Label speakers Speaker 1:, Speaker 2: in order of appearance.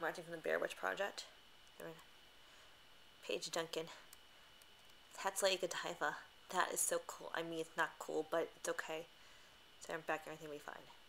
Speaker 1: Martin from the Bear Witch Project. Paige Duncan. Tatsui Godiva. That is so cool. I mean, it's not cool, but it's okay. So I'm back, everything will be fine.